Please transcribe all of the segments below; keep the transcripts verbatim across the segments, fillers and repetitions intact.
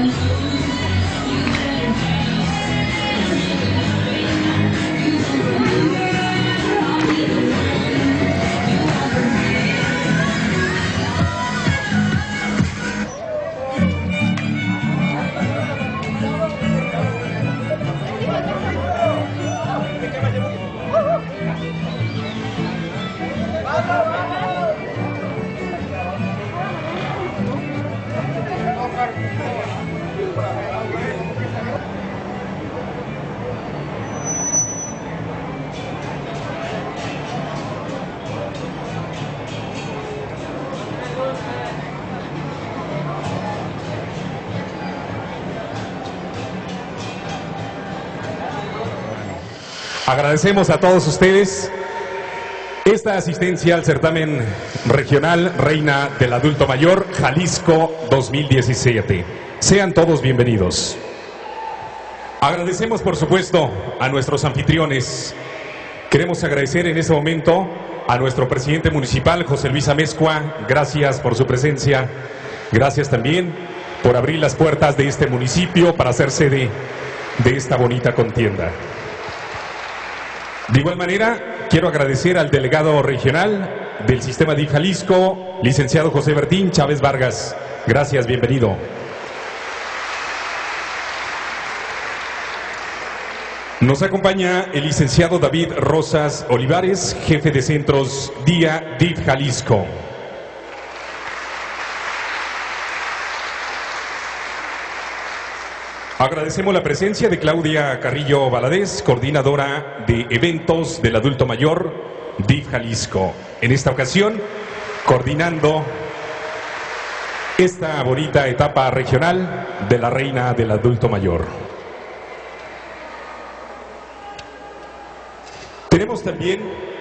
Agradecemos a todos ustedes esta asistencia al certamen regional Reina del Adulto Mayor Jalisco dos mil diecisiete. Sean todos bienvenidos. Agradecemos, por supuesto, a nuestros anfitriones. Queremos agradecer en este momento a nuestro presidente municipal, José Luis Amezcua. Gracias por su presencia. Gracias también por abrir las puertas de este municipio para hacer sede de esta bonita contienda. De igual manera, quiero agradecer al delegado regional del Sistema D I F Jalisco, licenciado José Bertín Chávez Vargas. Gracias, bienvenido. Nos acompaña el licenciado David Rosas Olivares, jefe de centros D I A D I F Jalisco. Agradecemos la presencia de Claudia Carrillo Valadez, coordinadora de eventos del adulto mayor D I F Jalisco. En esta ocasión, coordinando esta bonita etapa regional de la Reina del Adulto Mayor. Tenemos también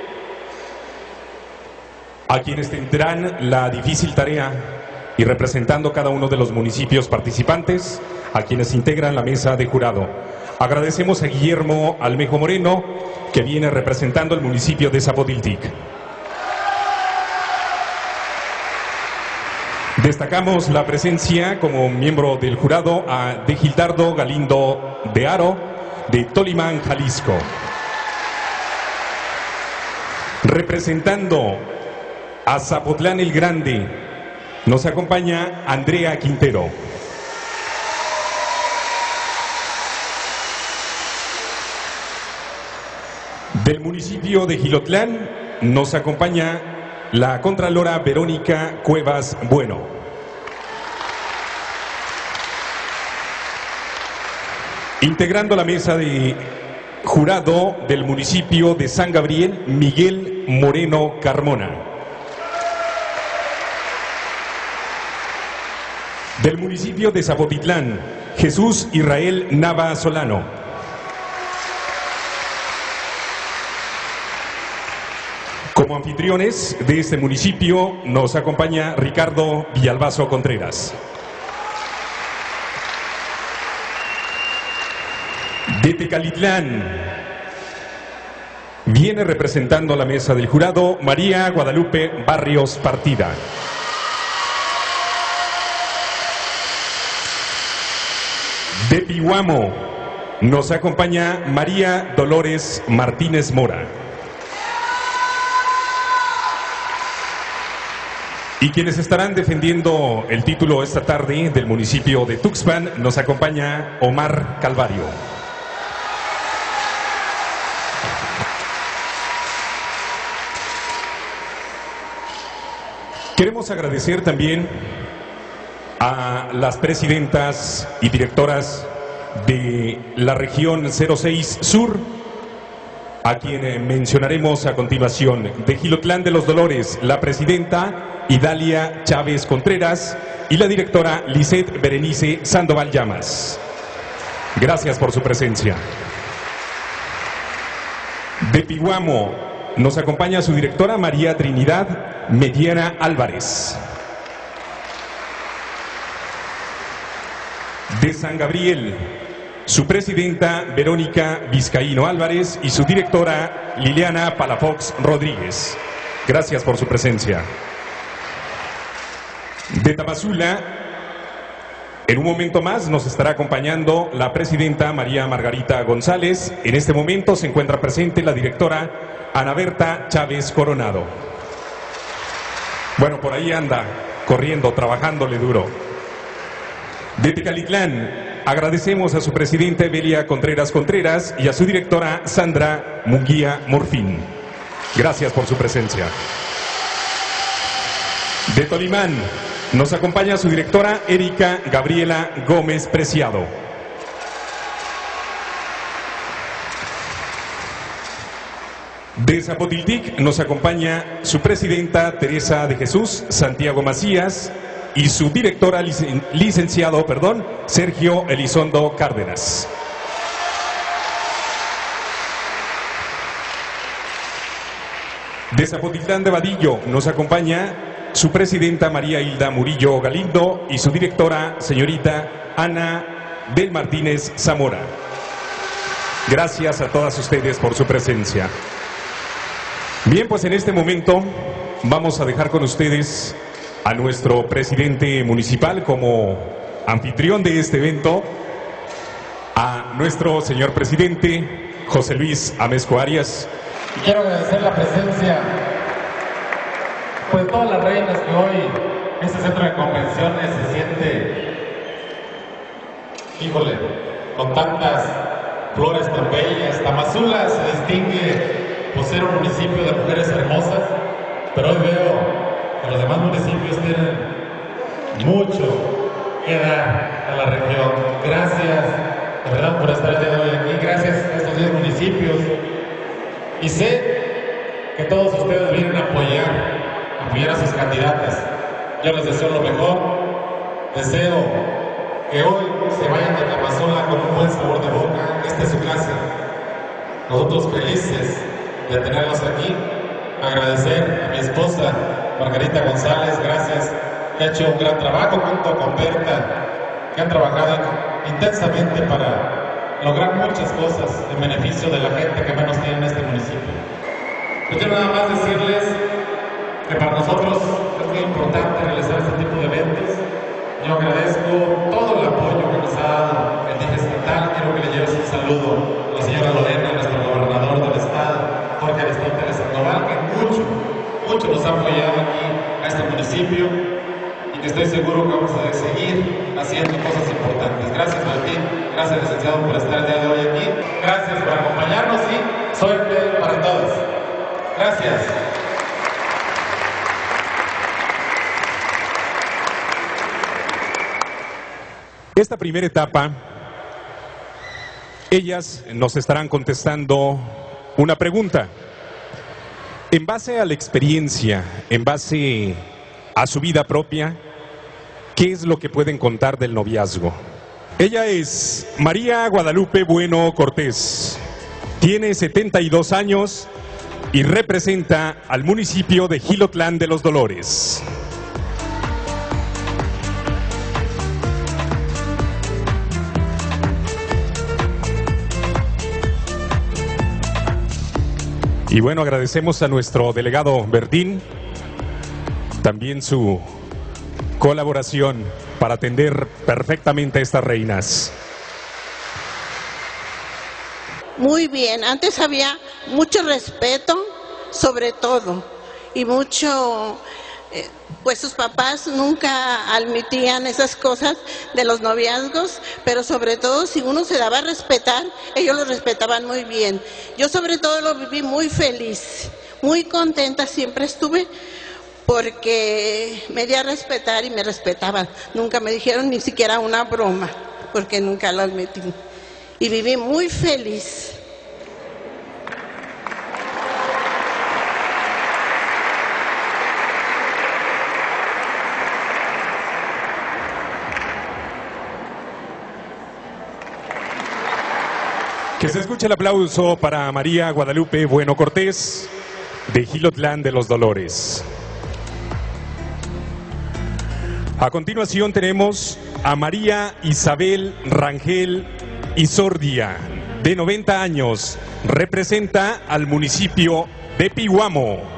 a quienes tendrán la difícil tarea y representando cada uno de los municipios participantes, a quienes integran la mesa de jurado. Agradecemos a Guillermo Almejo Moreno, que viene representando el municipio de Zapotiltic. Destacamos la presencia como miembro del jurado a de Gildardo Galindo de Aro, de Tolimán, Jalisco. Representando a Zapotlán el Grande, nos acompaña Andrea Quintero. Del municipio de Gilotlán nos acompaña la contralora Verónica Cuevas Bueno. Integrando la mesa de jurado del municipio de San Gabriel, Miguel Moreno Carmona. Del municipio de Zapotitlán, Jesús Israel Nava Solano. Como anfitriones de este municipio nos acompaña Ricardo Villalbazo Contreras. De Tecalitlán viene representando a la mesa del jurado María Guadalupe Barrios Partida. De Pihuamo nos acompaña María Dolores Martínez Mora. Y quienes estarán defendiendo el título esta tarde del municipio de Tuxpan, nos acompaña Omar Calvario. Queremos agradecer también a las presidentas y directoras de la región cero seis Sur, a quien mencionaremos a continuación. De Gilotlán de los Dolores, la presidenta Idalia Chávez Contreras y la directora Lisette Berenice Sandoval Llamas. Gracias por su presencia. De Pihuamo nos acompaña su directora María Trinidad Mediana Álvarez. De San Gabriel, su presidenta Verónica Vizcaíno Álvarez y su directora Liliana Palafox Rodríguez. Gracias por su presencia. De Tamazula, en un un momento más nos estará acompañando la presidenta María Margarita González. En este momento se encuentra presente la directora Ana Berta Chávez Coronado. Bueno, por ahí anda, corriendo, trabajándole duro. De Tecalitlán, agradecemos a su presidenta Evelia Contreras Contreras y a su directora Sandra Munguía Morfín. Gracias por su presencia. De Tolimán, nos acompaña su directora Erika Gabriela Gómez Preciado. De Zapotiltic nos acompaña su presidenta Teresa de Jesús Santiago Macías y su directora licen, licenciado perdón, Sergio Elizondo Cárdenas. De Zapotitlán de Vadillo nos acompaña su presidenta María Hilda Murillo Galindo y su directora señorita Ana del Martínez Zamora. Gracias a todas ustedes por su presencia. Bien, pues en este momento vamos a dejar con ustedes a nuestro presidente municipal como anfitrión de este evento, a nuestro señor presidente José Luis Amezco Arias. Quiero agradecer la presencia pues todas las reinas que hoy este centro de convenciones se siente, híjole, con tantas flores tan bellas. Tamazula se distingue por ser un municipio de mujeres hermosas, pero hoy veo que los demás municipios tienen mucho que dar a la región. Gracias, de verdad, por estar el día de hoy aquí. Gracias a estos diez municipios. Y sé que todos ustedes vienen a apoyar apoyar a sus candidatas. Yo les deseo lo mejor. Deseo que hoy se vayan de Tamazula con un buen sabor de boca. Esta es su casa. Nosotros felices de tenerlos aquí. Agradecer a mi esposa Margarita González, gracias, que ha hecho un gran trabajo junto con Berta, que han trabajado intensamente para lograr muchas cosas en beneficio de la gente que menos tiene en este municipio. Yo quiero nada más decirles que para nosotros es muy importante realizar este tipo de eventos. Yo agradezco todo el apoyo que nos ha dado el D F estatal. Quiero que le lleves un saludo a la señora Lorena, nuestro gobernador del estado, Jorge Aristóteles Sandoval, que mucho, mucho nos ha apoyado aquí a este municipio y que estoy seguro que vamos a seguir haciendo cosas importantes. Gracias, Martín. Gracias, licenciado, por estar el día de hoy aquí. Gracias por acompañarnos y suerte para todos. Gracias. Esta primera etapa, ellas nos estarán contestando una pregunta. En base a la experiencia, en base a su vida propia, ¿qué es lo que pueden contar del noviazgo? Ella es María Guadalupe Bueno Cortés. Tiene setenta y dos años y representa al municipio de Jilotlán de los Dolores. Y bueno, agradecemos a nuestro delegado Bertín, también su colaboración para atender perfectamente a estas reinas. Muy bien, antes había mucho respeto, sobre todo, y mucho, eh, pues sus papás nunca admitían esas cosas de los noviazgos, pero sobre todo si uno se daba a respetar, ellos lo respetaban muy bien. Yo sobre todo lo viví muy feliz, muy contenta, siempre estuve, porque me di a respetar y me respetaban. Nunca me dijeron ni siquiera una broma, porque nunca lo admití. Y viví muy feliz. Que se escuche el aplauso para María Guadalupe Bueno Cortés, de Jilotlán de los Dolores. A continuación tenemos a María Isabel Rangel Isordia, de noventa años, representa al municipio de Pihuamo.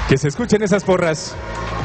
Que se escuchen esas porras.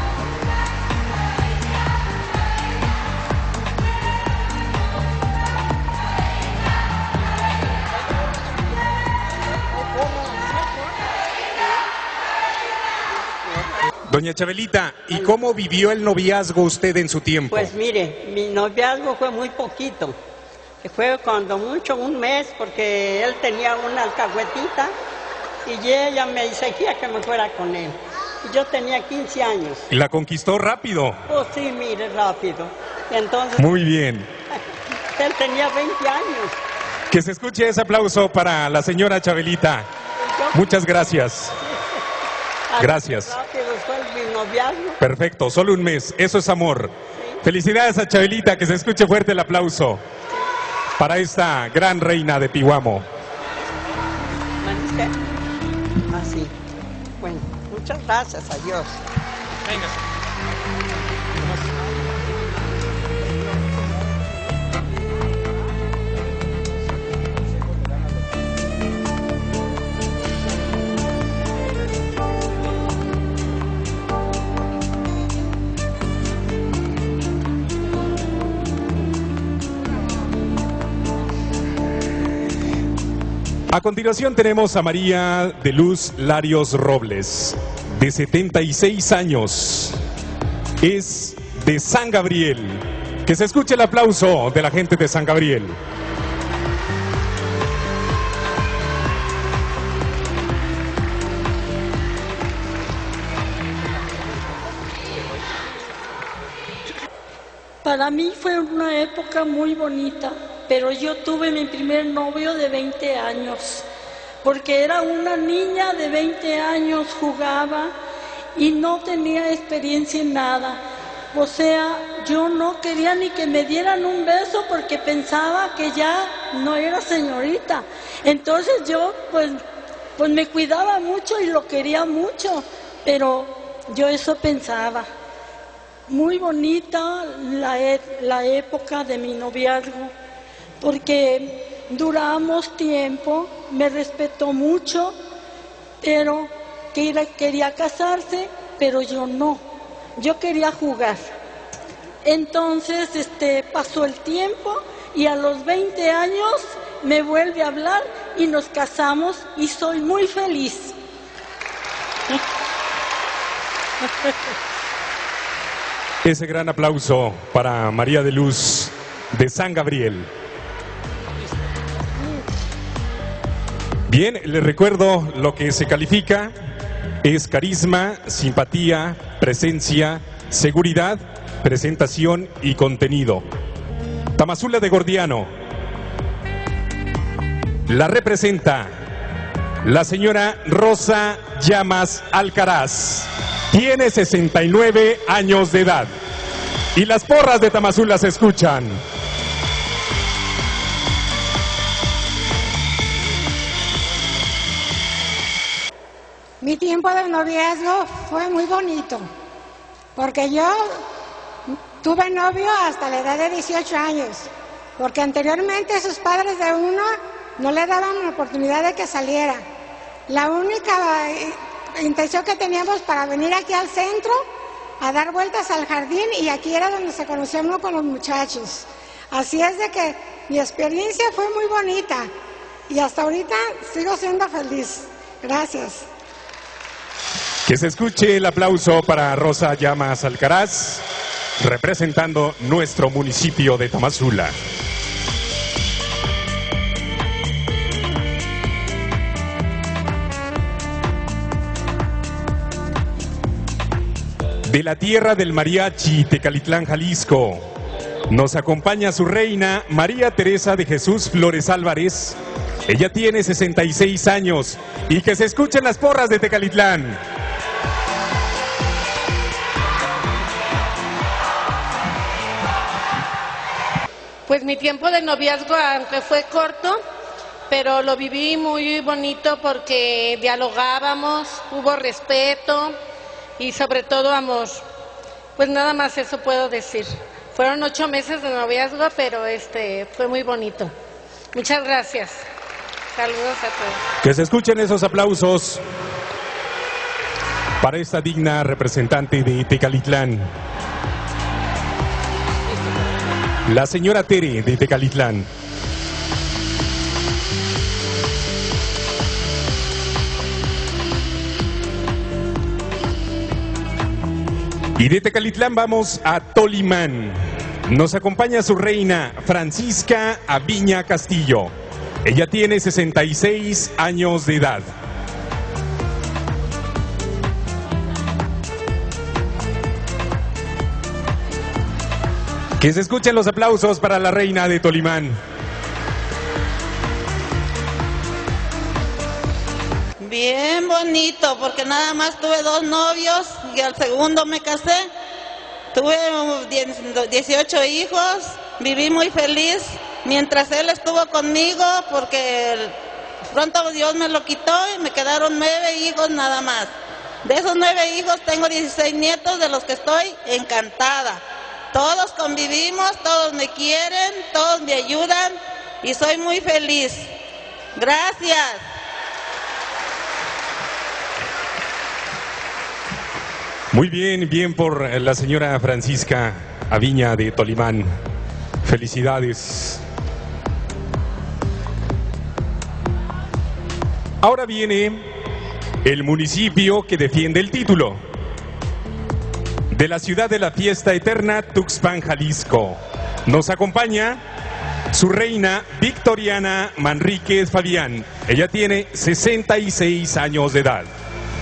Doña Chabelita, ¿y cómo vivió el noviazgo usted en su tiempo? Pues mire, mi noviazgo fue muy poquito. Fue cuando mucho, un mes, porque él tenía una alcahuetita y ella me exigía que me fuera con él. Y yo tenía quince años. ¿Y la conquistó rápido? Oh, sí, mire, rápido. Y entonces... Muy bien. Él tenía veinte años. Que se escuche ese aplauso para la señora Chabelita. Muchas gracias. Gracias. Rápido fue mi noviazgo. Perfecto, solo un mes. Eso es amor. Sí. Felicidades a Chabelita, que se escuche fuerte el aplauso para esta gran reina de Pihuamo. Así. Bueno, muchas gracias a Dios. Venga. A continuación tenemos a María de Luz Larios Robles, de setenta y seis años. Es de San Gabriel. Que se escuche el aplauso de la gente de San Gabriel. Para mí fue una época muy bonita, pero yo tuve mi primer novio de veinte años, porque era una niña de veinte años, jugaba y no tenía experiencia en nada. O sea, yo no quería ni que me dieran un beso porque pensaba que ya no era señorita. Entonces yo pues, pues me cuidaba mucho y lo quería mucho, pero yo eso pensaba. Muy bonita la, e la época de mi noviazgo, porque duramos tiempo, me respetó mucho, pero que quería casarse, pero yo no, yo quería jugar. Entonces este, pasó el tiempo y a los veinte años me vuelve a hablar y nos casamos y soy muy feliz. Ese gran aplauso para María de Luz de San Gabriel. Bien, les recuerdo lo que se califica es carisma, simpatía, presencia, seguridad, presentación y contenido. Tamazula de Gordiano. La representa la señora Rosa Llamas Alcaraz. Tiene sesenta y nueve años de edad. Y las porras de Tamazula se escuchan. Mi tiempo de noviazgo fue muy bonito, porque yo tuve novio hasta la edad de dieciocho años, porque anteriormente sus padres de uno no le daban la oportunidad de que saliera. La única intención que teníamos para venir aquí al centro a dar vueltas al jardín, y aquí era donde se conocía uno con los muchachos. Así es de que mi experiencia fue muy bonita y hasta ahorita sigo siendo feliz. Gracias. Que se escuche el aplauso para Rosa Llamas Alcaraz, representando nuestro municipio de Tamazula. De la tierra del mariachi, Tecalitlán, Jalisco, nos acompaña su reina, María Teresa de Jesús Flores Álvarez. Ella tiene sesenta y seis años. Y que se escuchen las porras de Tecalitlán. Pues mi tiempo de noviazgo, aunque fue corto, pero lo viví muy bonito porque dialogábamos, hubo respeto y sobre todo amor. Pues nada más eso puedo decir. Fueron ocho meses de noviazgo, pero este fue muy bonito. Muchas gracias. Saludos a todos. Que se escuchen esos aplausos. para esta digna representante de Tecalitlán, la señora Tere de Tecalitlán. Y de Tecalitlán vamos a Tolimán. Nos acompaña su reina, Francisca Aviña Castillo. Ella tiene sesenta y seis años de edad. Que se escuchen los aplausos para la reina de Tolimán. Bien bonito, porque nada más tuve dos novios y al segundo me casé. Tuve dieciocho hijos, viví muy feliz mientras él estuvo conmigo, porque pronto Dios me lo quitó y me quedaron nueve hijos nada más. De esos nueve hijos tengo dieciséis nietos, de los que estoy encantada. Todos convivimos, todos me quieren, todos me ayudan y soy muy feliz. Gracias. Muy bien, bien por la señora Francisca Aviña de Tolimán. Felicidades. Ahora viene el municipio que defiende el título. De la ciudad de la fiesta eterna, Tuxpan, Jalisco. Nos acompaña su reina Victoriana Manríquez Fabián. Ella tiene sesenta y seis años de edad.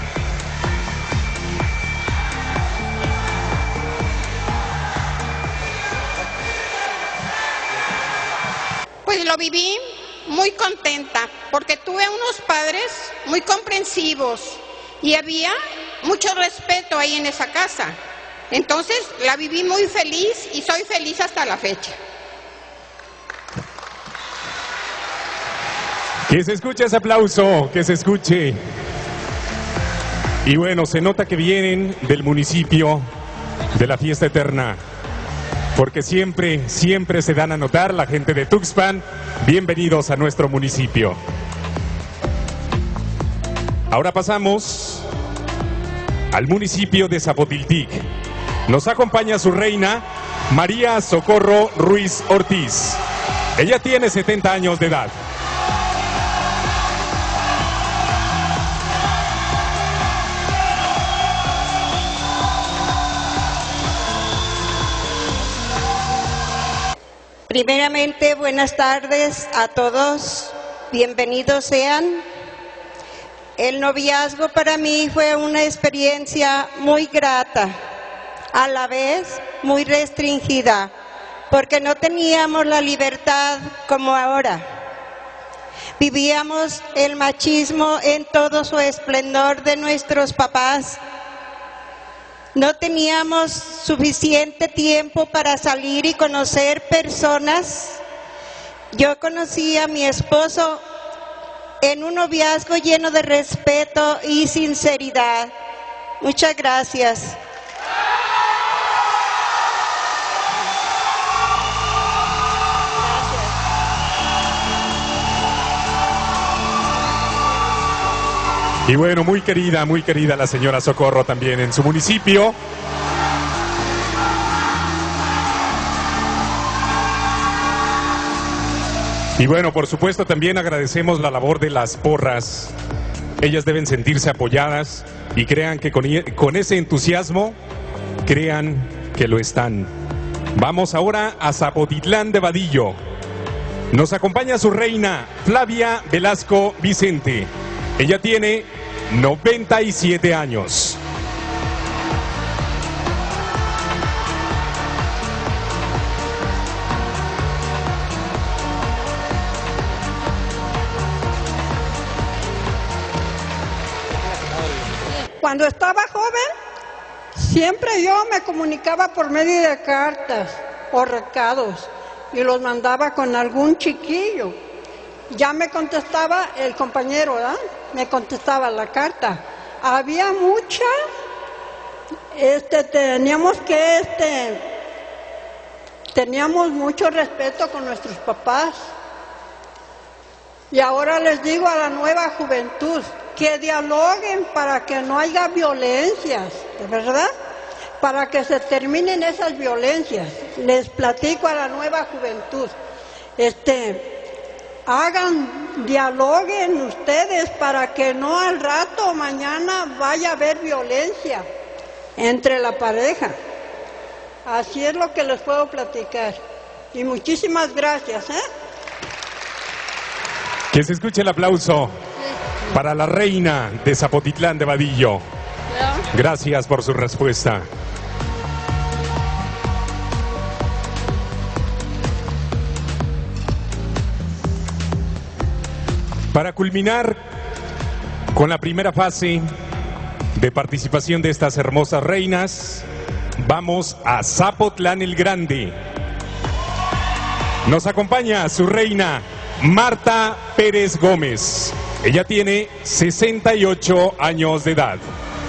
Pues lo viví muy contenta, porque tuve unos padres muy comprensivos y había mucho respeto ahí en esa casa. Entonces la viví muy feliz y soy feliz hasta la fecha. Que se escuche ese aplauso, que se escuche. Y bueno, se nota que vienen del municipio de la fiesta eterna, porque siempre, siempre se dan a notar la gente de Tuxpan. Bienvenidos a nuestro municipio. Ahora pasamos al municipio de Zapotiltic. Nos acompaña su reina, María Socorro Ruiz Ortiz. Ella tiene setenta años de edad. Primeramente, buenas tardes a todos, bienvenidos sean. El noviazgo para mí fue una experiencia muy grata, a la vez muy restringida, porque no teníamos la libertad como ahora. Vivíamos el machismo en todo su esplendor de nuestros papás. No teníamos suficiente tiempo para salir y conocer personas. Yo conocí a mi esposo en un noviazgo lleno de respeto y sinceridad. Muchas gracias. Y bueno, muy querida, muy querida la señora Socorro también en su municipio. Y bueno, por supuesto también agradecemos la labor de las porras. Ellas deben sentirse apoyadas y crean que con, con ese entusiasmo, crean que lo están. Vamos ahora a Zapotitlán de Vadillo. Nos acompaña su reina, Flavia Velasco Vicente. Ella tiene noventa y siete años. Cuando estaba joven, siempre yo me comunicaba por medio de cartas o recados y los mandaba con algún chiquillo. Ya me contestaba el compañero, ¿verdad? Me contestaba la carta. Había mucha, este, teníamos que, este, teníamos mucho respeto con nuestros papás. Y ahora les digo a la nueva juventud, que dialoguen para que no haya violencias, ¿de verdad? Para que se terminen esas violencias. Les platico a la nueva juventud, este, hagan, dialoguen ustedes para que no al rato, mañana vaya a haber violencia entre la pareja. Así es lo que les puedo platicar. Y muchísimas gracias, ¿eh? Que se escuche el aplauso para la reina de Zapotitlán de Vadillo. Gracias por su respuesta. Para culminar con la primera fase de participación de estas hermosas reinas, vamos a Zapotlán el Grande. Nos acompaña su reina, Marta Pérez Gómez. Ella tiene sesenta y ocho años de edad.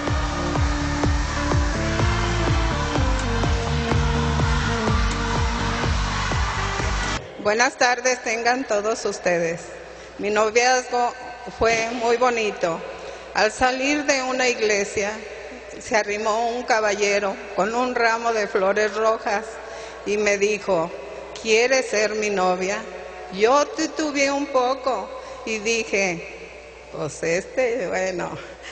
Buenas tardes tengan todos ustedes. Mi noviazgo fue muy bonito. Al salir de una iglesia, se arrimó un caballero con un ramo de flores rojas y me dijo, ¿quieres ser mi novia? Yo titubeé un poco y dije, pues este, bueno,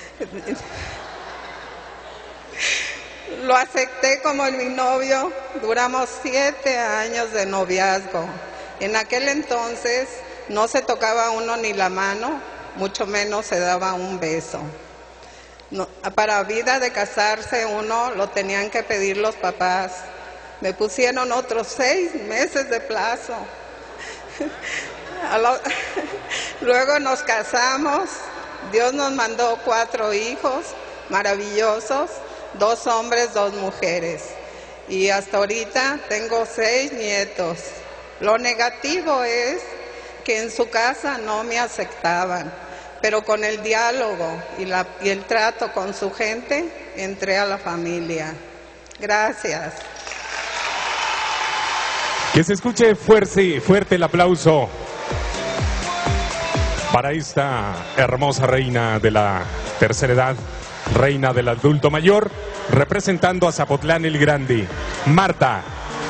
lo acepté como mi novio. Duramos siete años de noviazgo. En aquel entonces no se tocaba uno ni la mano, mucho menos se daba un beso. No, para vida de casarse uno lo tenían que pedir los papás. Me pusieron otros seis meses de plazo. Luego nos casamos. Dios nos mandó cuatro hijos maravillosos, dos hombres, dos mujeres. Y hasta ahorita tengo seis nietos. Lo negativo es que en su casa no me aceptaban, pero con el diálogo y, la, y el trato con su gente, entré a la familia. Gracias. Que se escuche fuerte, fuerte el aplauso para esta hermosa reina de la tercera edad, reina del adulto mayor, representando a Zapotlán el Grande, Marta.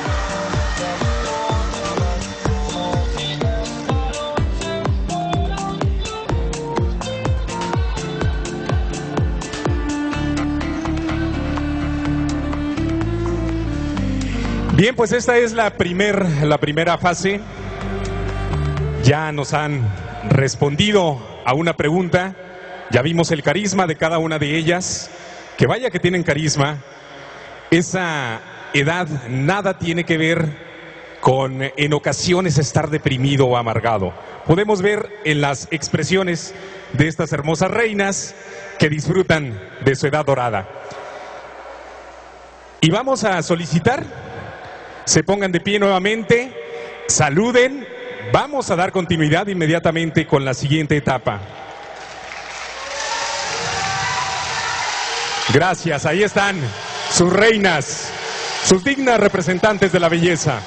Bien, pues esta es la, primer, la primera fase. Ya nos han respondido a una pregunta. Ya vimos el carisma de cada una de ellas. Que vaya que tienen carisma. Esa edad nada tiene que ver con en ocasiones estar deprimido o amargado. Podemos ver en las expresiones de estas hermosas reinas que disfrutan de su edad dorada. Y vamos a solicitar, se pongan de pie nuevamente, saluden, vamos a dar continuidad inmediatamente con la siguiente etapa. Gracias, ahí están sus reinas, sus dignas representantes de la belleza.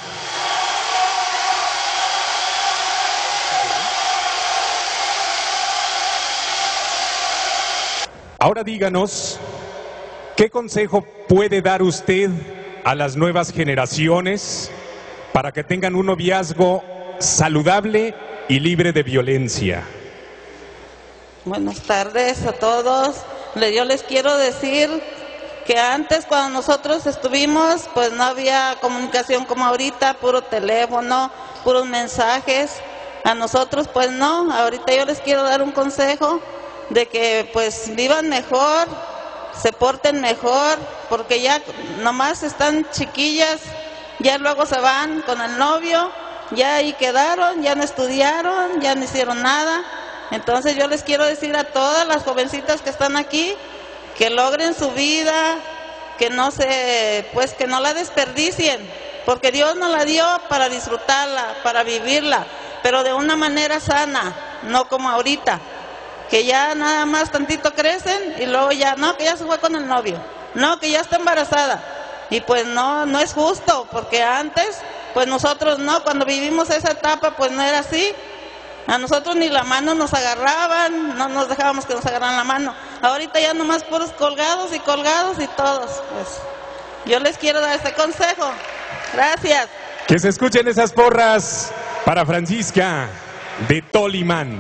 Ahora díganos, ¿qué consejo puede dar usted a las nuevas generaciones para que tengan un noviazgo saludable y libre de violencia? Buenas tardes a todos. Yo les quiero decir que antes, cuando nosotros estuvimos, pues no había comunicación como ahorita, puro teléfono, puros mensajes. A nosotros pues no. Ahorita yo les quiero dar un consejo de que pues vivan mejor, se porten mejor, porque ya nomás están chiquillas, ya luego se van con el novio, ya ahí quedaron, ya no estudiaron, ya no hicieron nada. Entonces yo les quiero decir a todas las jovencitas que están aquí, que logren su vida, que no se, pues que no la desperdicien, porque Dios nos la dio para disfrutarla, para vivirla, pero de una manera sana, no como ahorita, que ya nada más tantito crecen y luego ya, no, que ya se fue con el novio, no, que ya está embarazada. Y pues no, no es justo, porque antes, pues nosotros no, cuando vivimos esa etapa, pues no era así. A nosotros ni la mano nos agarraban, no nos dejábamos que nos agarraran la mano. Ahorita ya nomás puros colgados y colgados y todos. Pues yo les quiero dar este consejo. Gracias. Que se escuchen esas porras para Francisca de Tolimán.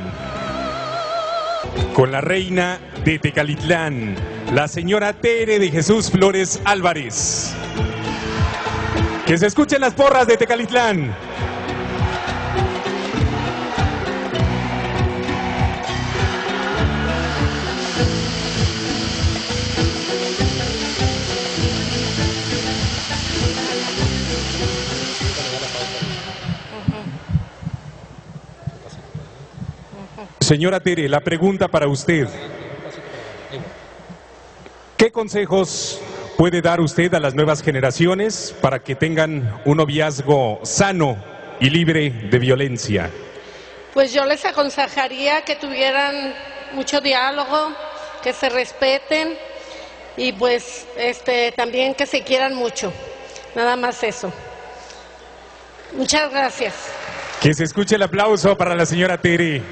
Con la reina de Tecalitlán, la señora Tere de Jesús Flores Álvarez. Que se escuchen las porras de Tecalitlán. Señora Tere, la pregunta para usted. ¿Qué consejos puede dar usted a las nuevas generaciones para que tengan un noviazgo sano y libre de violencia? Pues yo les aconsejaría que tuvieran mucho diálogo, que se respeten y pues este también que se quieran mucho. Nada más eso. Muchas gracias. Que se escuche el aplauso para la señora Tere.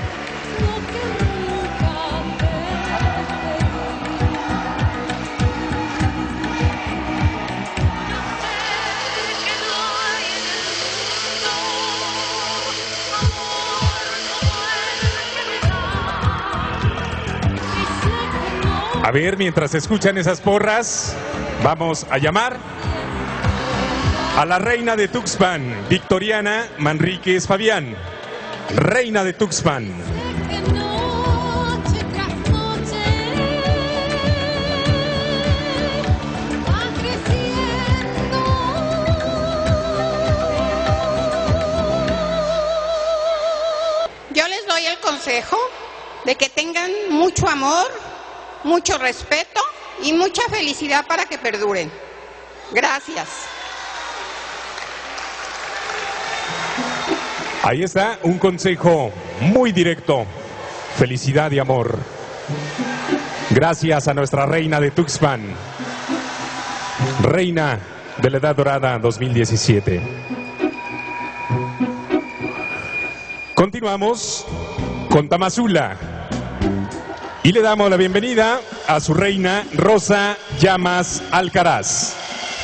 A ver, mientras escuchan esas porras, vamos a llamar a la reina de Tuxpan, Victoriana Manríquez Fabián. Reina de Tuxpan. Yo les doy el consejo de que tengan mucho amor, mucho respeto y mucha felicidad para que perduren. Gracias. Ahí está un consejo muy directo. Felicidad y amor. Gracias a nuestra reina de Tuxpan. Reina de la Edad Dorada dos mil diecisiete. Continuamos con Tamazula. Y le damos la bienvenida a su reina Rosa Llamas Alcaraz.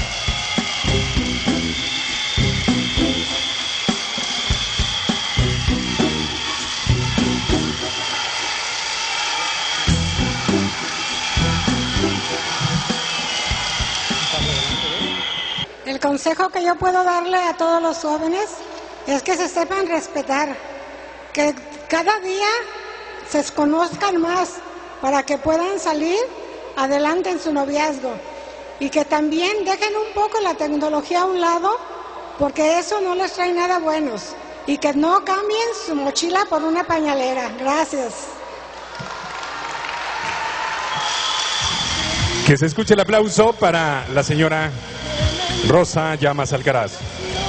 El consejo que yo puedo darle a todos los jóvenes es que se sepan respetar, que cada día se conozcan más para que puedan salir adelante en su noviazgo y que también dejen un poco la tecnología a un lado porque eso no les trae nada buenos y que no cambien su mochila por una pañalera. Gracias. Que se escuche el aplauso para la señora Rosa Llamas Alcaraz.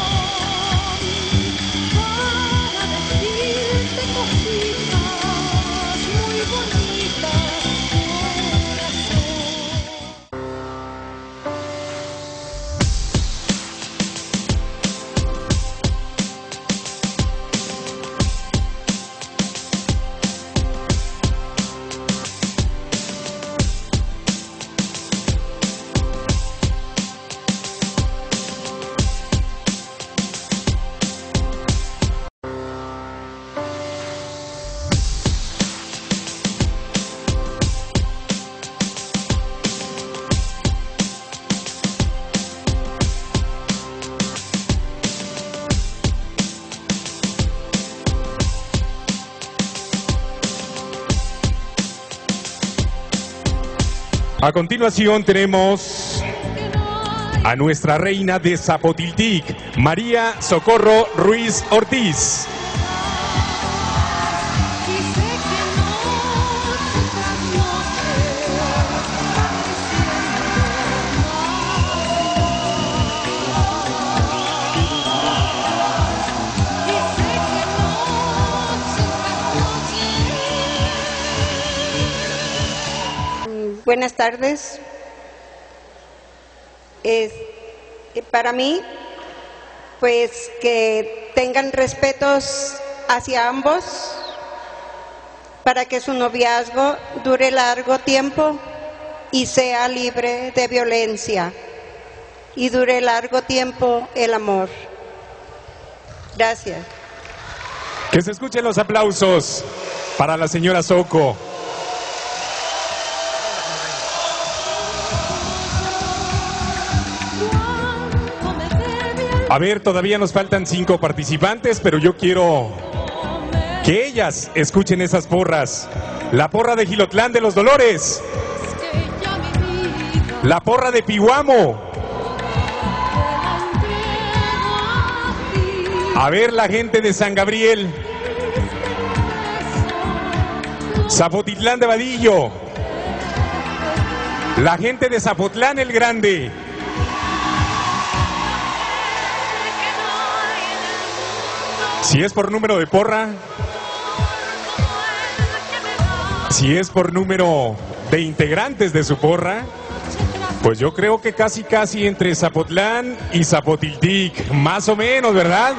A continuación tenemos a nuestra reina de Zapotiltic, María Socorro Ruiz Ortiz. Buenas tardes. Es, para mí, pues que tengan respetos hacia ambos para que su noviazgo dure largo tiempo y sea libre de violencia y dure largo tiempo el amor. Gracias. Que se escuchen los aplausos para la señora Soco. A ver, todavía nos faltan cinco participantes, pero yo quiero que ellas escuchen esas porras. La porra de Jilotlán de los Dolores. La porra de Pihuamo. A ver, la gente de San Gabriel. Zapotitlán de Vadillo. La gente de Zapotlán el Grande. Si es por número de porra, si es por número de integrantes de su porra, pues yo creo que casi casi entre Zapotlán y Zapotiltic, más o menos, ¿verdad?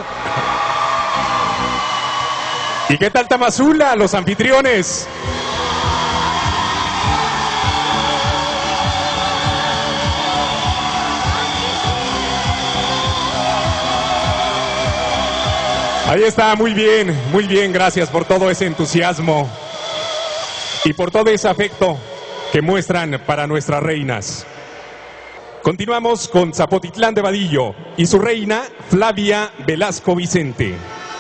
¿Y qué tal Tamazula, los anfitriones? Ahí está, muy bien, muy bien, gracias por todo ese entusiasmo y por todo ese afecto que muestran para nuestras reinas. Continuamos con Zapotitlán de Vadillo y su reina Flavia Velasco Vicente.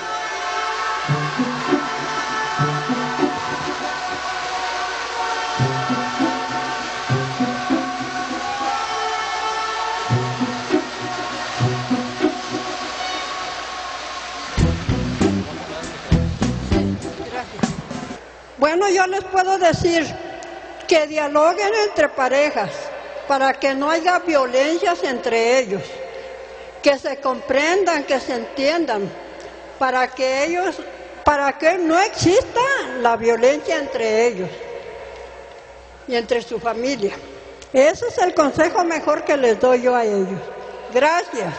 Bueno, yo les puedo decir que dialoguen entre parejas para que no haya violencias entre ellos, que se comprendan, que se entiendan, para que ellos, para que no exista la violencia entre ellos y entre su familia. Ese es el consejo mejor que les doy yo a ellos. Gracias.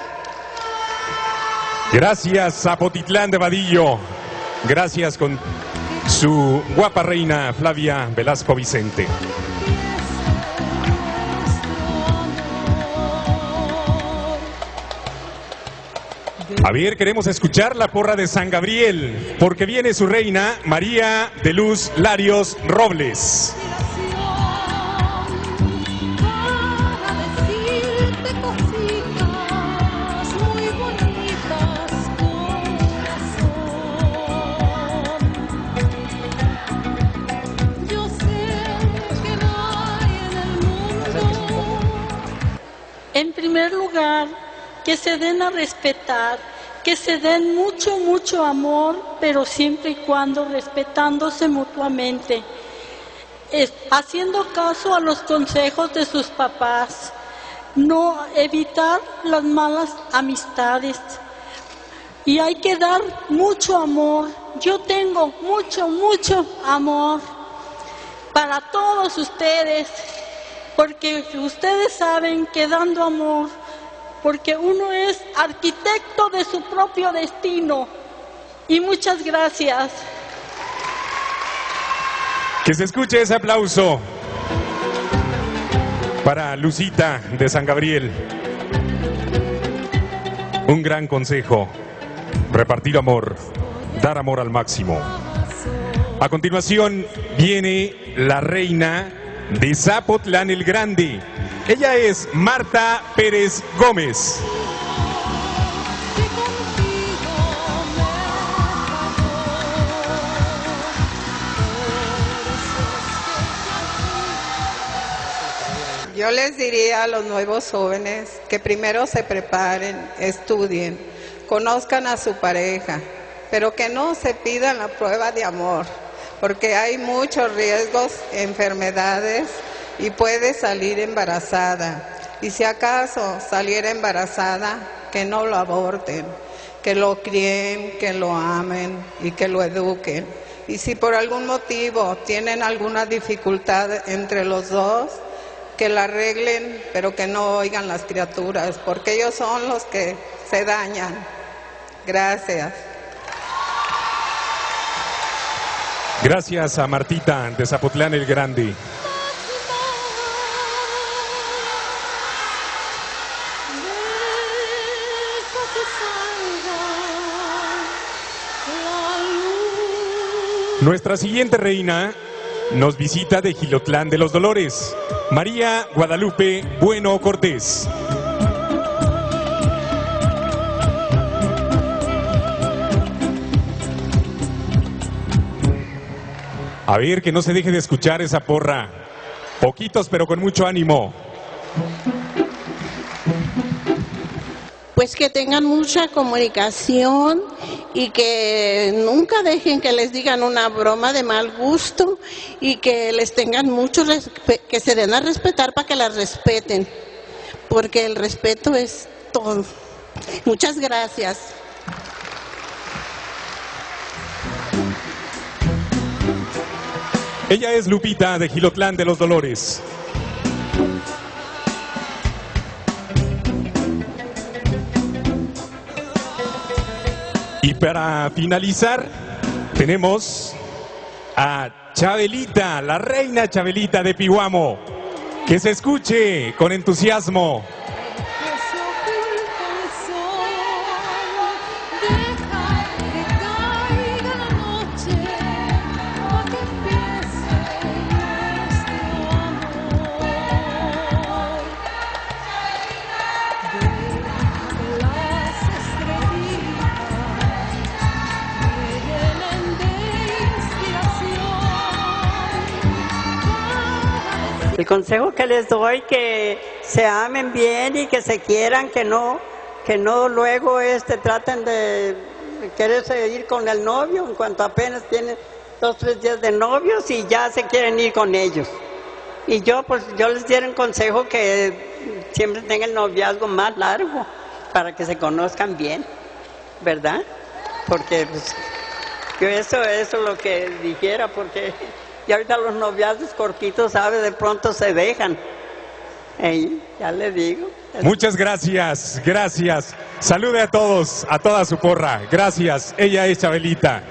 Gracias, Zapotitlán de Vadillo. Gracias con su guapa reina Flavia Velasco Vicente. A ver, queremos escuchar la porra de San Gabriel, porque viene su reina María de Luz Larios Robles. En primer lugar, que se den a respetar, que se den mucho, mucho amor, pero siempre y cuando respetándose mutuamente, es, haciendo caso a los consejos de sus papás, no evitar las malas amistades. Y hay que dar mucho amor. Yo tengo mucho, mucho amor para todos ustedes, porque ustedes saben que dando amor, porque uno es arquitecto de su propio destino. Y muchas gracias. Que se escuche ese aplauso para Lucita de San Gabriel. Un gran consejo: repartir amor, dar amor al máximo. A continuación viene la reina de Zapotlán el Grande. Ella es Marta Pérez Gómez. Yo les diría a los nuevos jóvenes que primero se preparen, estudien, conozcan a su pareja, pero que no se pidan la prueba de amor, porque hay muchos riesgos, enfermedades, y puede salir embarazada. Y si acaso saliera embarazada, que no lo aborten, que lo críen, que lo amen y que lo eduquen. Y si por algún motivo tienen alguna dificultad entre los dos, que la arreglen, pero que no oigan las criaturas, porque ellos son los que se dañan. Gracias. Gracias a Martita de Zapotlán el Grande. Nuestra siguiente reina nos visita de Jilotlán de los Dolores, María Guadalupe Bueno Cortés. A ver, que no se deje de escuchar esa porra. Poquitos, pero con mucho ánimo. Pues que tengan mucha comunicación y que nunca dejen que les digan una broma de mal gusto y que les tengan mucho, que se den a respetar para que las respeten, porque el respeto es todo. Muchas gracias. Ella es Lupita de Jilotlán de los Dolores. Y para finalizar, tenemos a Chabelita, la reina Chabelita de Pihuamo. Que se escuche con entusiasmo. El consejo que les doy, que se amen bien y que se quieran, que no, que no luego este, traten de quererse ir con el novio en cuanto apenas tienen dos, tres días de novios y ya se quieren ir con ellos. Y yo, pues, yo les diera un consejo que siempre tengan el noviazgo más largo para que se conozcan bien, ¿verdad? Porque, pues, yo eso, eso es lo que dijera, porque... Y ahorita los noviazgos cortitos, ¿sabe? De pronto se dejan. Ey, ya le digo. Muchas gracias, gracias. Salude a todos, a toda su porra. Gracias, ella es Chabelita.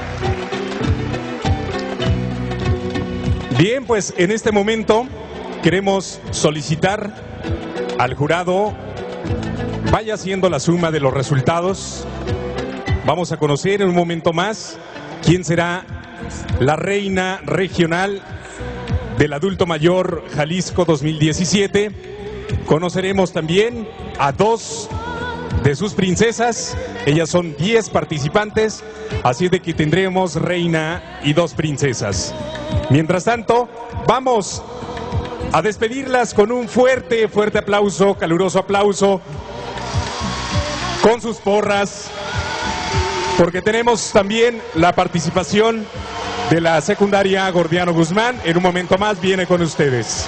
Bien, pues en este momento queremos solicitar al jurado vaya haciendo la suma de los resultados. Vamos a conocer en un momento más quién será la reina regional del adulto mayor Jalisco dos mil diecisiete. Conoceremos también a dos de sus princesas. Ellas son diez participantes, así de que tendremos reina y dos princesas. Mientras tanto, vamos a despedirlas con un fuerte, fuerte aplauso, caluroso aplauso, con sus porras, porque tenemos también la participación de la secundaria Gordiano Guzmán. En un momento más viene con ustedes.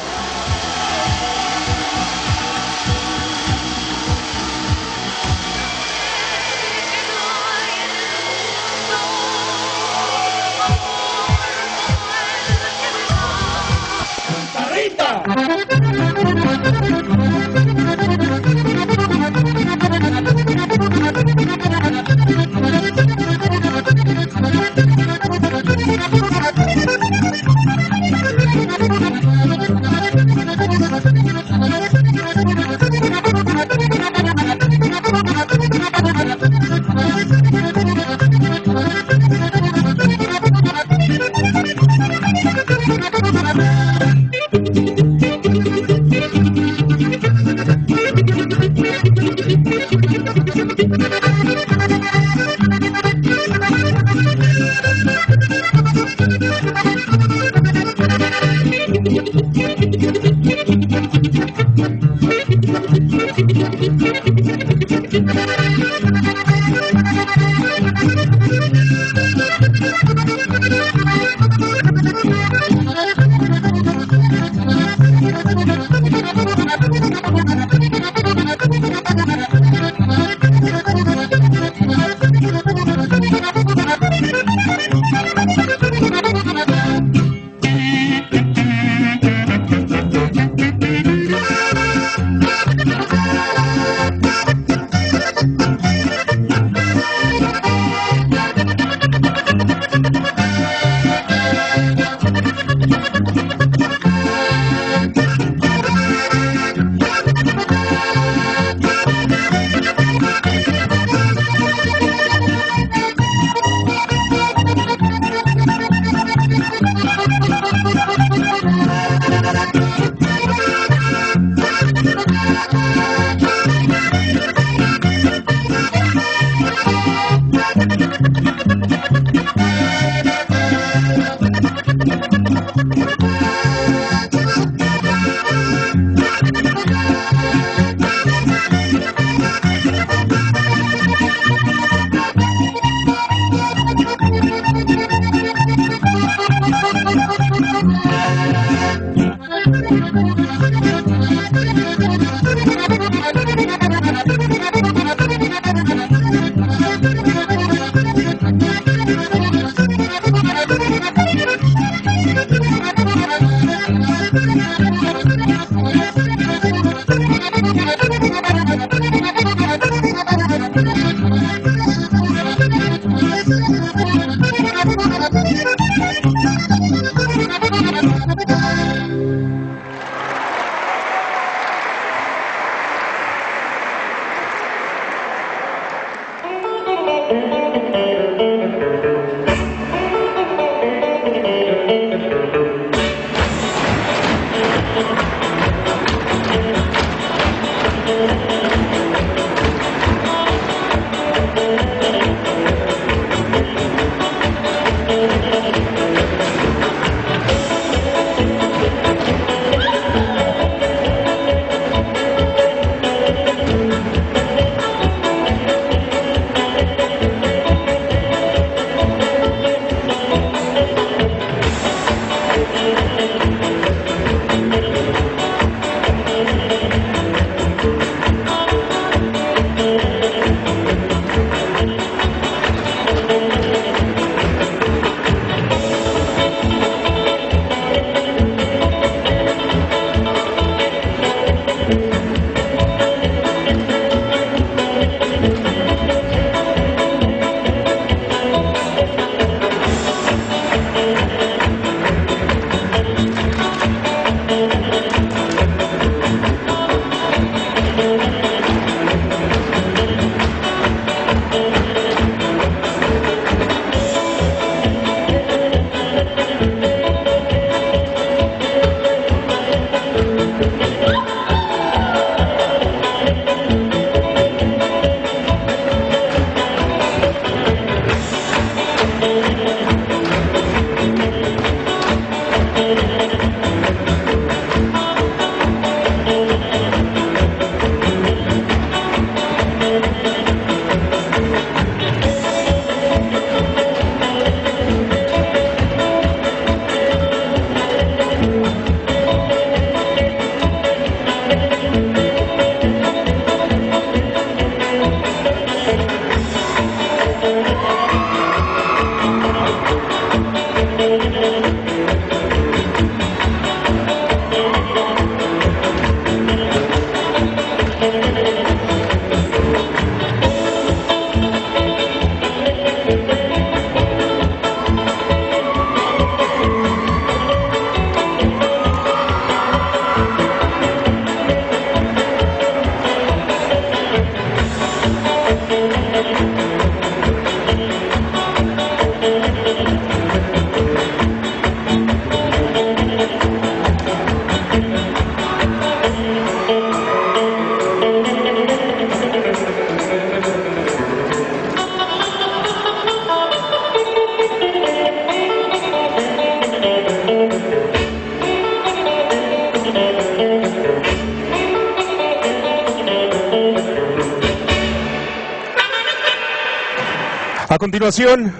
A continuación,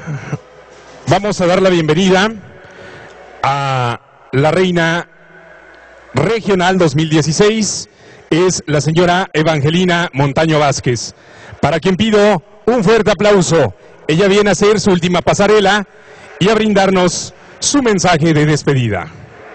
vamos a dar la bienvenida a la reina regional dos mil dieciséis, es la señora Evangelina Montaño Vázquez, para quien pido un fuerte aplauso. Ella viene a hacer su última pasarela y a brindarnos su mensaje de despedida.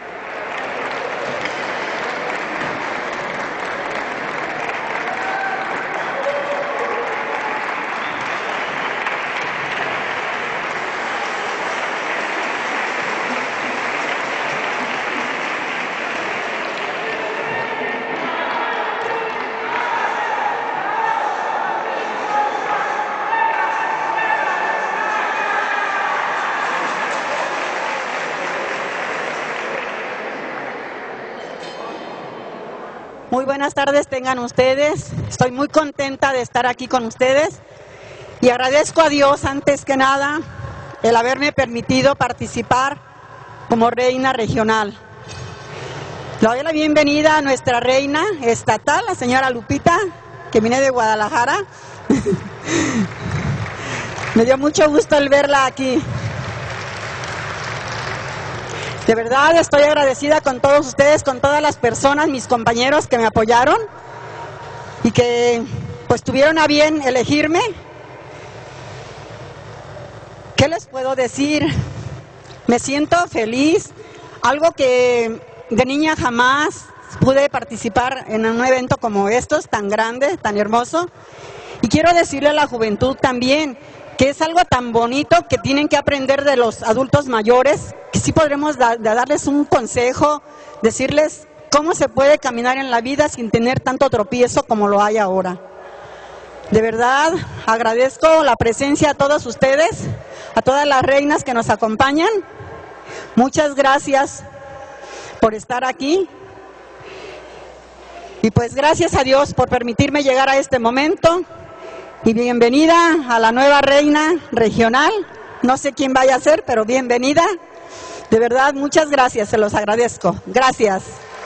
Muy buenas tardes tengan ustedes, estoy muy contenta de estar aquí con ustedes y agradezco a Dios antes que nada el haberme permitido participar como reina regional. Le doy la bienvenida a nuestra reina estatal, la señora Lupita, que viene de Guadalajara. Me dio mucho gusto el verla aquí. De verdad estoy agradecida con todos ustedes, con todas las personas, mis compañeros que me apoyaron y que pues tuvieron a bien elegirme. ¿Qué les puedo decir? Me siento feliz, algo que de niña jamás pude participar en un evento como estos, tan grande, tan hermoso. Y quiero decirle a la juventud también que es algo tan bonito que tienen que aprender de los adultos mayores, que sí podremos da, da darles un consejo, decirles cómo se puede caminar en la vida sin tener tanto tropiezo como lo hay ahora. De verdad, agradezco la presencia a todos ustedes, a todas las reinas que nos acompañan. Muchas gracias por estar aquí. Y pues gracias a Dios por permitirme llegar a este momento. Y bienvenida a la nueva reina regional. No sé quién vaya a ser, pero bienvenida. De verdad, muchas gracias, se los agradezco. Gracias.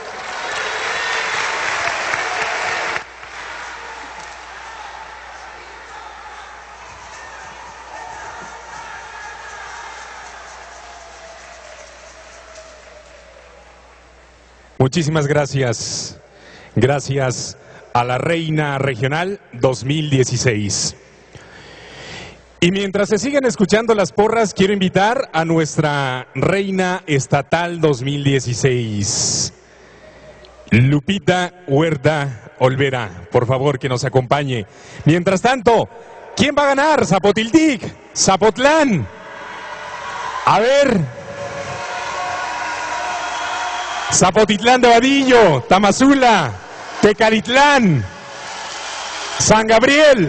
Muchísimas gracias. Gracias a la Reina Regional dos mil dieciséis. Y mientras se siguen escuchando las porras, quiero invitar a nuestra Reina Estatal dos mil dieciséis, Lupita Huerta Olvera, por favor que nos acompañe. Mientras tanto, ¿quién va a ganar? Zapotiltic, Zapotlán. A ver... Zapotitlán de Vadillo, Tamazula, Tecalitlán, San Gabriel.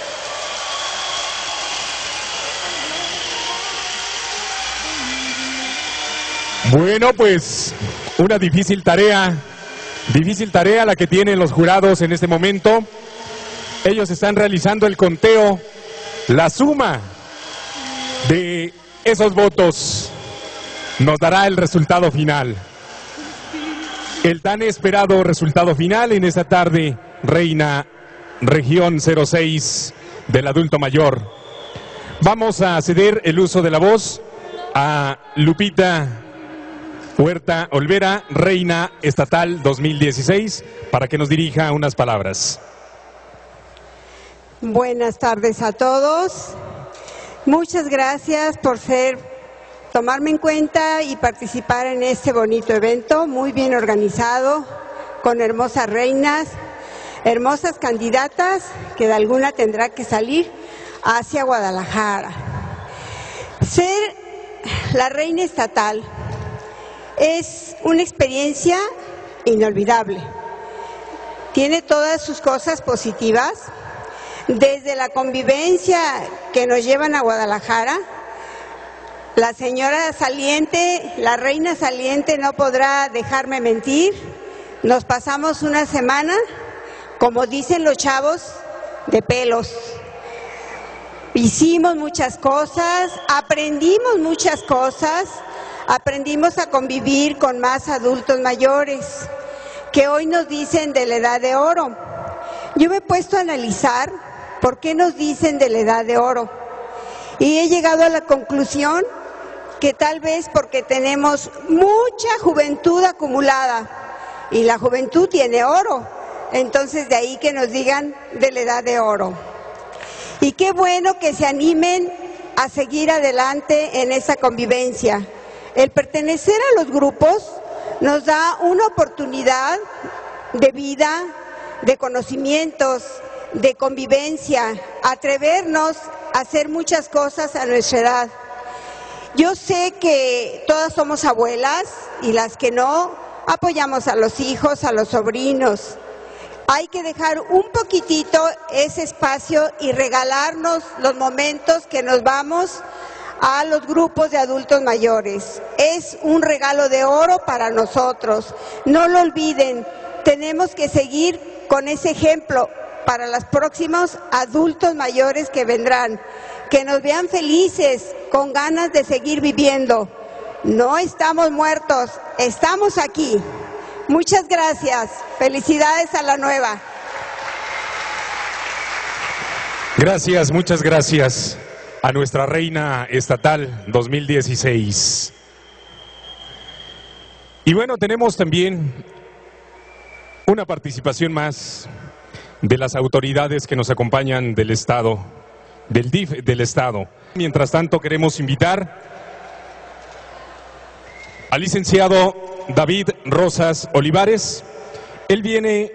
Bueno, pues una difícil tarea, difícil tarea la que tienen los jurados en este momento. Ellos están realizando el conteo, la suma de esos votos nos dará el resultado final. El tan esperado resultado final en esta tarde, Reina Región cero seis del Adulto Mayor. Vamos a ceder el uso de la voz a Lupita Huerta Olvera, Reina Estatal dos mil dieciséis, para que nos dirija unas palabras. Buenas tardes a todos. Muchas gracias por ser... tomarme en cuenta y participar en este bonito evento, muy bien organizado, con hermosas reinas, hermosas candidatas, que de alguna tendrá que salir hacia Guadalajara. Ser la reina estatal es una experiencia inolvidable. Tiene todas sus cosas positivas, desde la convivencia que nos llevan a Guadalajara. La señora saliente, la reina saliente no podrá dejarme mentir. Nos pasamos una semana, como dicen los chavos, de pelos. Hicimos muchas cosas, aprendimos muchas cosas, aprendimos a convivir con más adultos mayores, que hoy nos dicen de la edad de oro. Yo me he puesto a analizar por qué nos dicen de la edad de oro. Y he llegado a la conclusión que tal vez porque tenemos mucha juventud acumulada y la juventud tiene oro, entonces de ahí que nos digan de la edad de oro. Y qué bueno que se animen a seguir adelante en esa convivencia. El pertenecer a los grupos nos da una oportunidad de vida, de conocimientos, de convivencia, atrevernos a hacer muchas cosas a nuestra edad. Yo sé que todas somos abuelas y las que no, apoyamos a los hijos, a los sobrinos. Hay que dejar un poquitito ese espacio y regalarnos los momentos que nos vamos a los grupos de adultos mayores. Es un regalo de oro para nosotros. No lo olviden, tenemos que seguir con ese ejemplo para los próximos adultos mayores que vendrán. Que nos vean felices, con ganas de seguir viviendo. No estamos muertos, estamos aquí. Muchas gracias. Felicidades a la nueva. Gracias, muchas gracias a nuestra reina estatal dos mil dieciséis. Y bueno, tenemos también una participación más de las autoridades que nos acompañan del Estado, del D I F del Estado. Mientras tanto, queremos invitar al licenciado David Rosas Olivares. Él viene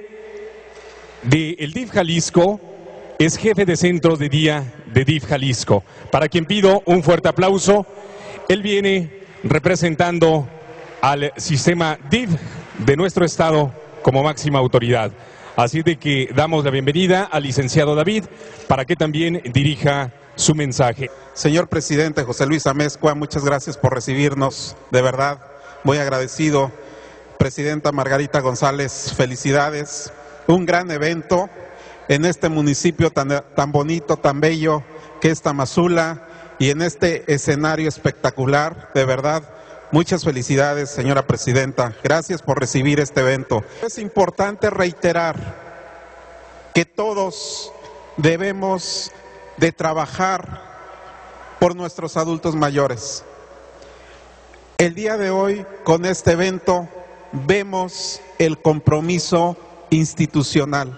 del D I F Jalisco, es jefe de centros de día de D I F Jalisco, para quien pido un fuerte aplauso. Él viene representando al sistema D I F de nuestro estado como máxima autoridad. Así de que damos la bienvenida al licenciado David para que también dirija su mensaje. Señor presidente José Luis Amezcua, muchas gracias por recibirnos, de verdad, muy agradecido. Presidenta Margarita González, felicidades. Un gran evento en este municipio tan, tan bonito, tan bello que es Tamazula, y en este escenario espectacular, de verdad, muchas felicidades, señora presidenta. Gracias por recibir este evento. Es importante reiterar que todos debemos de trabajar por nuestros adultos mayores. El día de hoy, con este evento, vemos el compromiso institucional.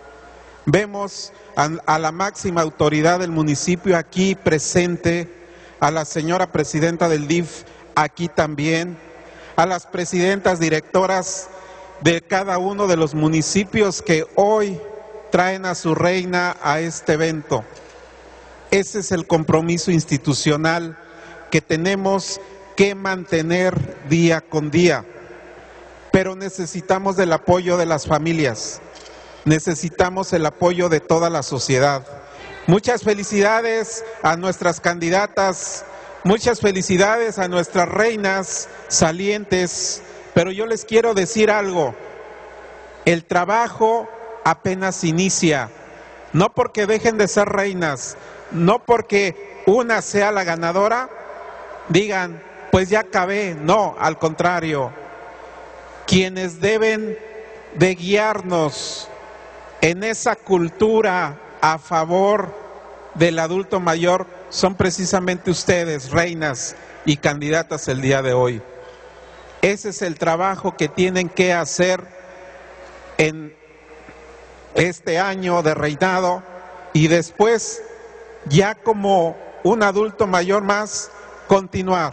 Vemos a, a la máxima autoridad del municipio aquí presente, a la señora presidenta del D I F aquí también, a las presidentas directoras de cada uno de los municipios que hoy traen a su reina a este evento. Ese es el compromiso institucional que tenemos que mantener día con día. Pero necesitamos del apoyo de las familias, necesitamos el apoyo de toda la sociedad. Muchas felicidades a nuestras candidatas, muchas felicidades a nuestras reinas salientes, pero yo les quiero decir algo, el trabajo apenas inicia, no porque dejen de ser reinas, no porque una sea la ganadora, digan, pues ya acabé, no, al contrario, quienes deben de guiarnos en esa cultura a favor del adulto mayor son precisamente ustedes, reinas y candidatas el día de hoy. Ese es el trabajo que tienen que hacer en este año de reinado y después, ya como un adulto mayor más, continuar,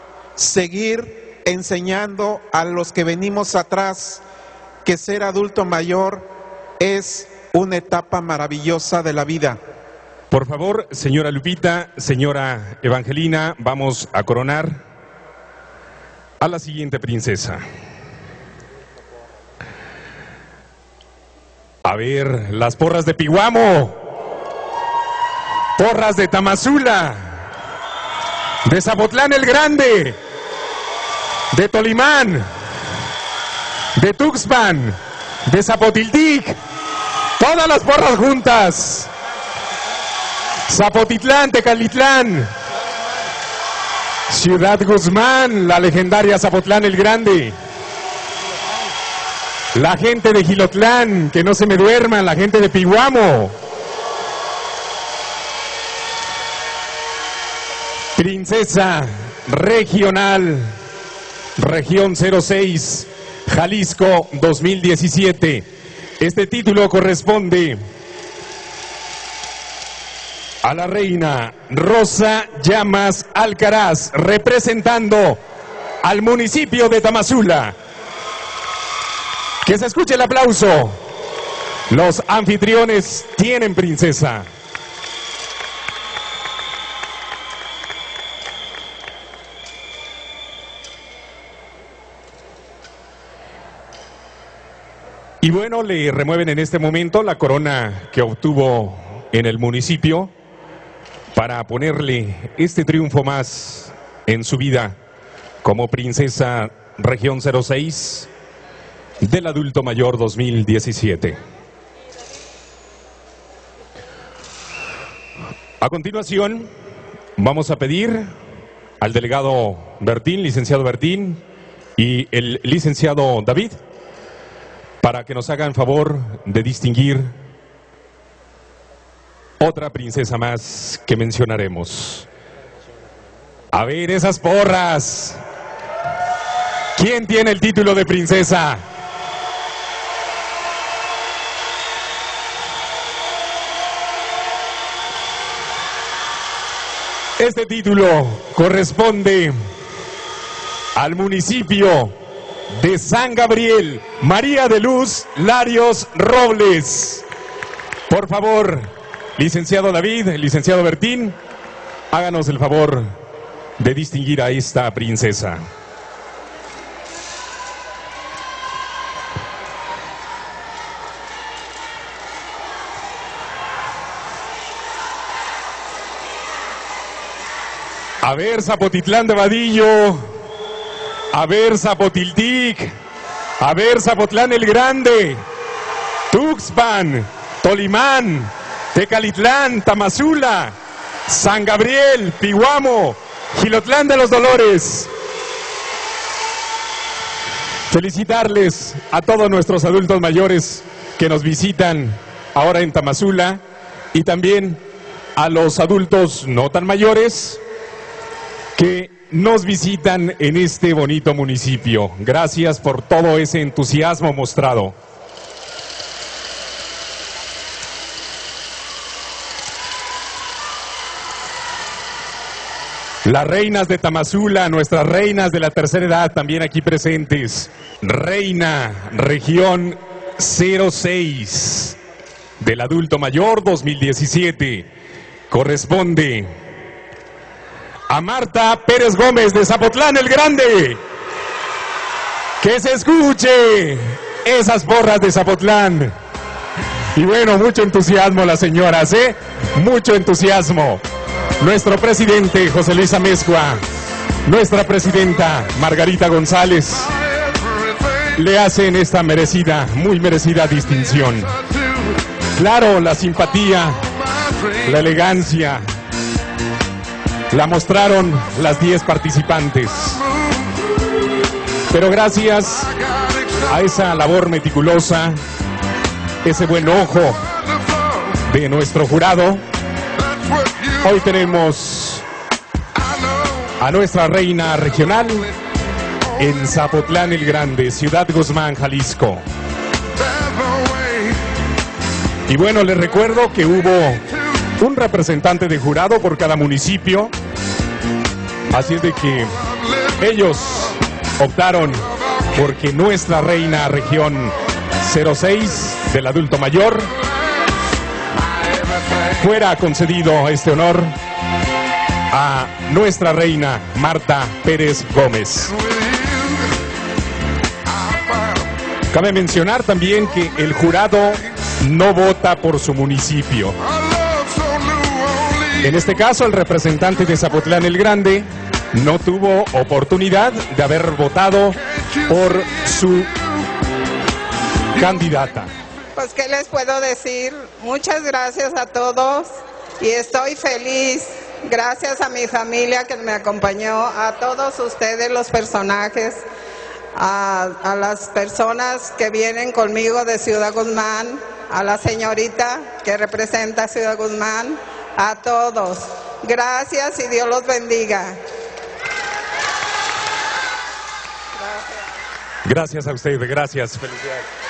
seguir enseñando a los que venimos atrás que ser adulto mayor es una etapa maravillosa de la vida. Por favor, señora Lupita, señora Evangelina, vamos a coronar a la siguiente princesa. A ver, las porras de Piguamo, porras de Tamazula, de Zapotlán el Grande, de Tolimán, de Tuxpan, de Zapotiltic, todas las porras juntas. Zapotitlán, Tecalitlán, Ciudad Guzmán, la legendaria Zapotlán el Grande, la gente de Gilotlán, que no se me duerman, la gente de Piguamo, princesa regional, región cero seis, Jalisco dos mil diecisiete. Este título corresponde a la reina Rosa Llamas Alcaraz, representando al municipio de Tamazula. Que se escuche el aplauso. Los anfitriones tienen princesa. Y bueno, le remueven en este momento la corona que obtuvo en el municipio para ponerle este triunfo más en su vida como princesa región cero seis del adulto mayor dos mil diecisiete. A continuación, vamos a pedir al delegado Bertín, licenciado Bertín, y el licenciado David, para que nos hagan favor de distinguir otra princesa más que mencionaremos. A ver, esas porras. ¿Quién tiene el título de princesa? Este título corresponde al municipio de San Gabriel, María de Luz Larios Robles. Por favor, licenciado David, licenciado Bertín, háganos el favor de distinguir a esta princesa. A ver, Zapotitlán de Vadillo, a ver, Zapotiltic, a ver, Zapotlán el Grande, Tuxpan, Tolimán, Tecalitlán, Tamazula, San Gabriel, Pihuamo, Jilotlán de los Dolores. Felicitarles a todos nuestros adultos mayores que nos visitan ahora en Tamazula y también a los adultos no tan mayores que nos visitan en este bonito municipio. Gracias por todo ese entusiasmo mostrado. Las reinas de Tamazula, nuestras reinas de la tercera edad también aquí presentes. Reina, región cero seis del adulto mayor dos mil diecisiete, corresponde a Marta Pérez Gómez de Zapotlán el Grande. Que se escuche esas porras de Zapotlán. Y bueno, mucho entusiasmo las señoras, ¿eh? Mucho entusiasmo. Nuestro presidente José Luis Amezcua, nuestra presidenta Margarita González, le hacen esta merecida, muy merecida distinción. Claro, la simpatía, la elegancia, la mostraron las diez participantes. Pero gracias a esa labor meticulosa, ese buen ojo de nuestro jurado, hoy tenemos a nuestra reina regional en Zapotlán el Grande, Ciudad Guzmán, Jalisco. Y bueno, les recuerdo que hubo un representante de jurado por cada municipio, así es de que ellos optaron porque nuestra reina región cero seis del adulto mayor fuera concedido este honor a nuestra reina Marta Pérez Gómez. Cabe mencionar también que el jurado no vota por su municipio. En este caso, el representante de Zapotlán el Grande no tuvo oportunidad de haber votado por su candidata. Pues, ¿qué les puedo decir? Muchas gracias a todos y estoy feliz. Gracias a mi familia que me acompañó, a todos ustedes los personajes, a, a las personas que vienen conmigo de Ciudad Guzmán, a la señorita que representa Ciudad Guzmán, a todos. Gracias y Dios los bendiga. Gracias a usted, gracias. Felicidades.